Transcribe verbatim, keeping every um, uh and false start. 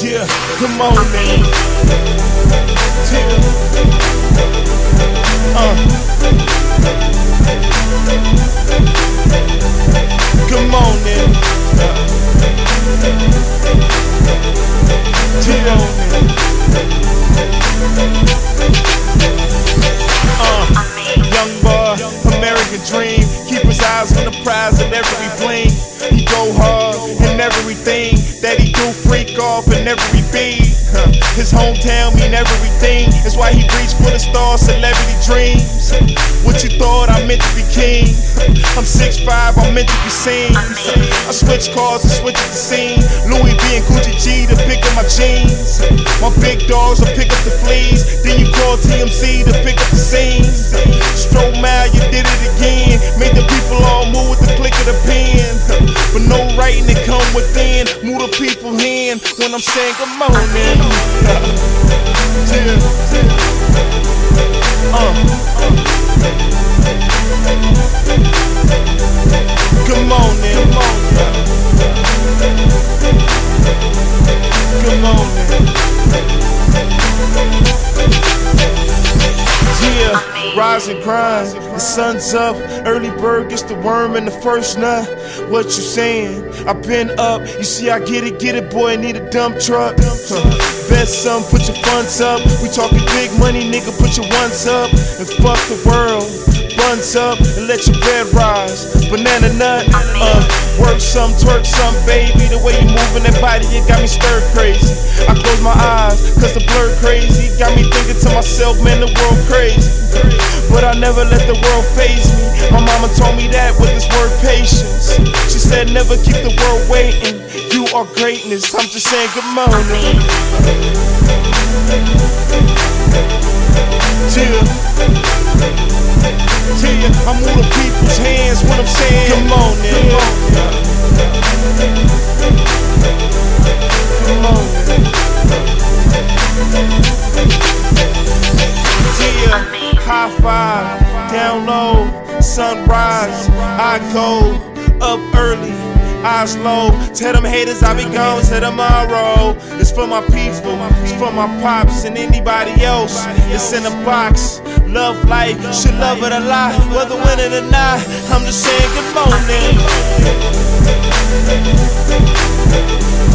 Yeah, come on then. Yeah. Uh. Come on then. Yeah. Uh. Young boy, American dream. Keep his eyes on the prize at every blink. He go hard in everything that he do, freak off in every beat. Huh. His hometown mean everything. That's why he reached for the stars, celebrity dreams. What you thought I meant to be king? I'm six five, I'm meant to be seen. I switch cars and switch the scene. Louis V and Gucci G to pick up my jeans. My big dogs will pick up the fleas. Then you call T M C to pick up the scenes. Stroke mile, you did it again. Made the people all move with the click of the pen. But no writing that come within. Move the people in when I'm saying come on in. Yeah. Uh. Come on in. Come on in. Yeah, rise and grind, the sun's up. Early bird gets the worm in the first nut. What you saying? I've been up. You see I get it, get it, boy, I need a dump truck. Huh. Best son, put your funds up. We talking big money, nigga, put your ones up. And fuck the world, buns up and let your bread rise. Banana nut, uh, work some, twerk some, baby. The way you moving that body, it got me stirred crazy. I close my eyes, cause the blur crazy. Got me thinking to myself, man, the world crazy. But I never let the world faze me. My mama told me that with this word patience. She said never keep the world waiting. You are greatness, I'm just saying good morning. Yeah. Yeah, I move the people's hands when I'm saying come on in. Come on in. Yeah, high five, down low, sunrise. I go up early, eyes low. Tell them haters I be gone till tomorrow. It's for my people, it's for my pops and anybody else. It's in a box. Love life, should love it a lot. Whether winning or not, I'm just saying good morning.